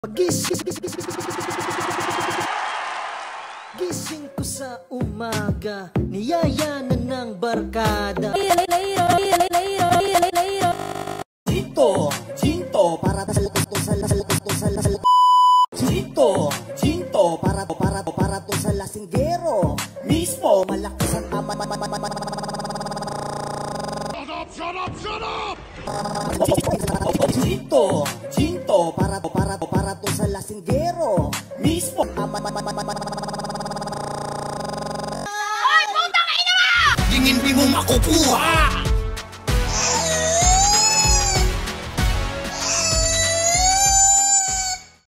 Gising ko sa umaga, niyayanan ng barkada. Ginto, para to sa lasinggero. Mismo, malakas ang ama. Shut up! Ginto, para to sa lasinggero. Mismo, Tingin di mo makukuha.